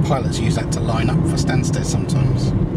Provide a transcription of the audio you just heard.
pilots use that to line up for Stansted sometimes.